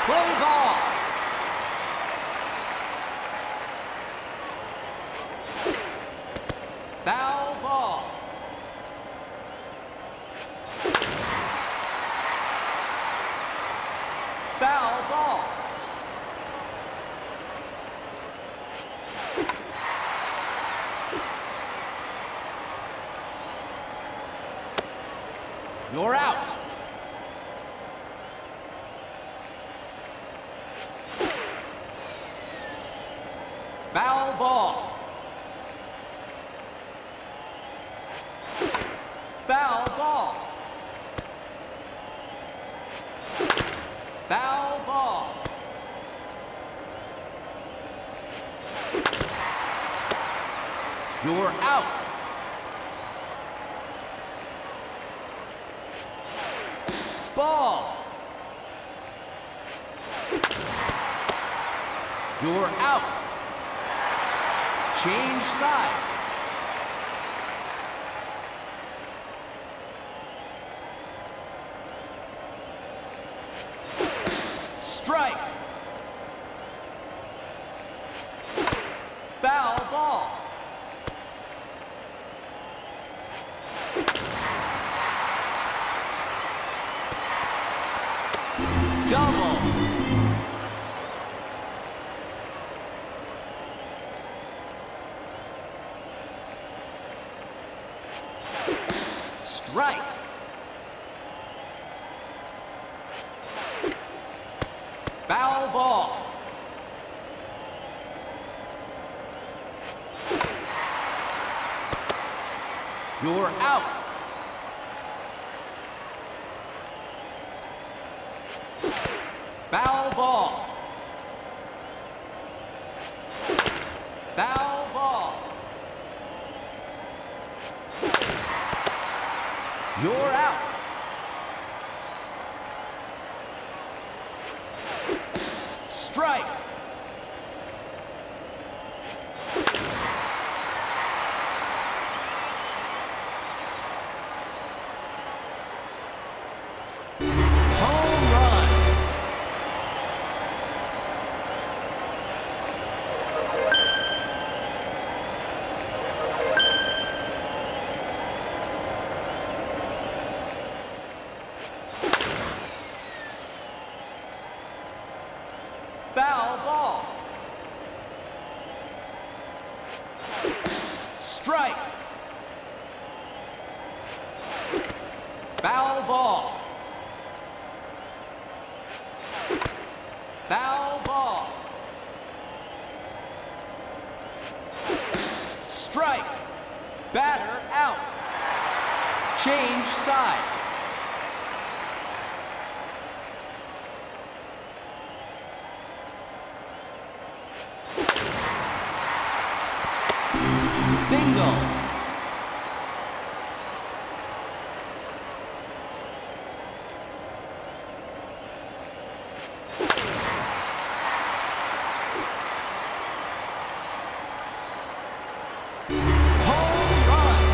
Play ball. Foul ball. Foul ball. You're out. Foul ball. Foul ball. Foul ball. You're out. Ball. You're out. Change sides. Strike. Foul ball. Double. Strike. Foul ball. You're out. Foul ball. Foul ball. You're out. Strike. Home run. Foul ball. Strike. Foul ball. Foul ball. Strike. Batter out. Change sides. Single. Home run.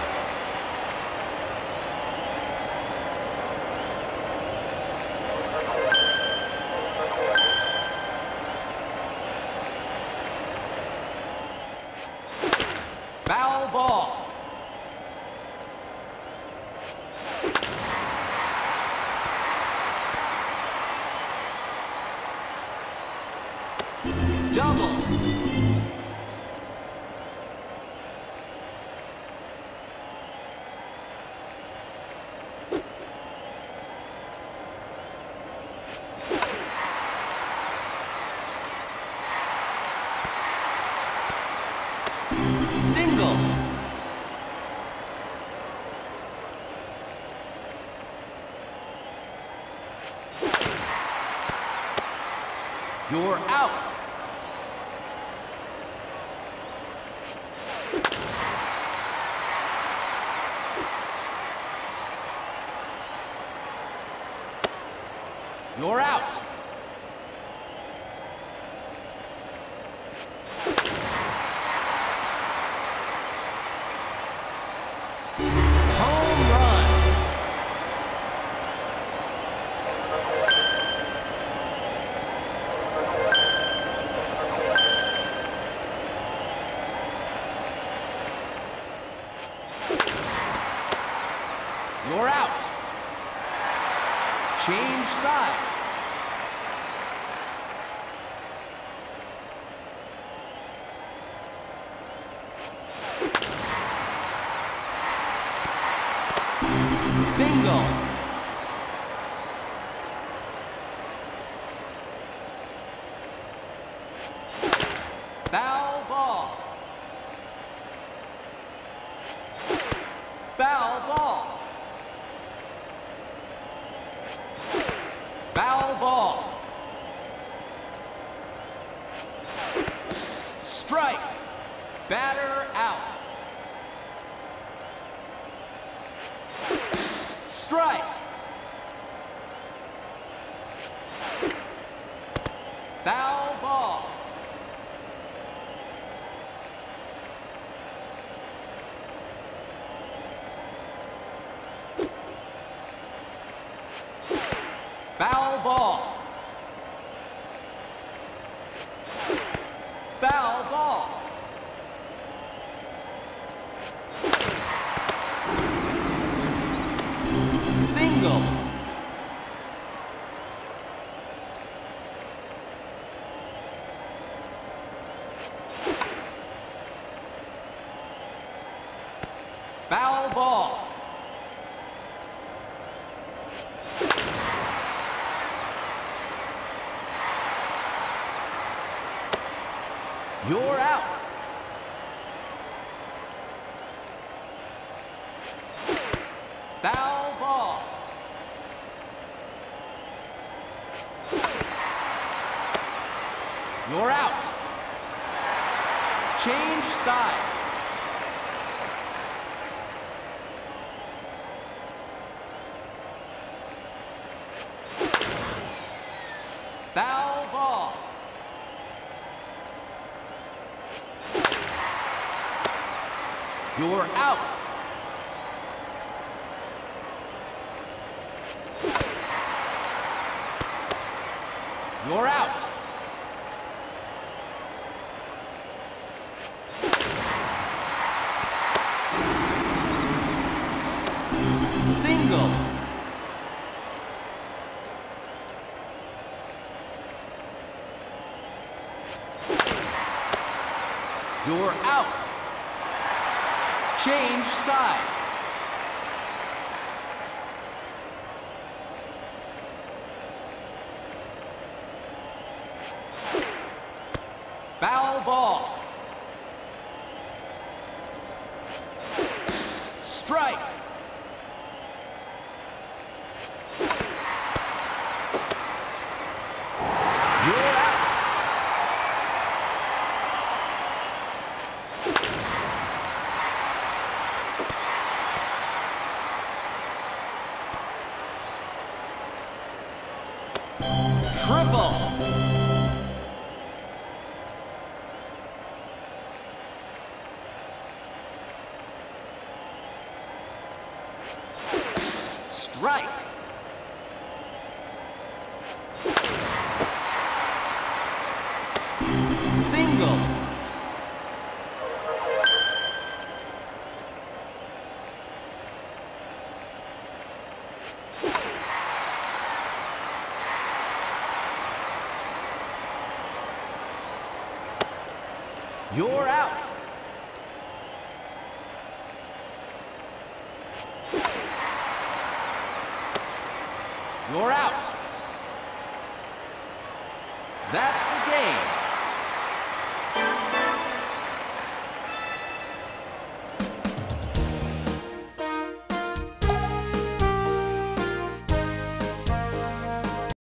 Foul ball. Double. Single. You're out. You're out. Home run. Change sides. Single. Foul ball. Foul ball. Foul ball. Strike. Batter out. Strike. Foul ball. Foul ball. Foul ball. Single. Foul ball. You're out. Foul ball. You're out. Change sides. Foul ball. You're out. You're out. Single. You're out. Change sides. Foul ball. Strike. You're out. Triple. Strike. Single. You're out. You're out. That's the game.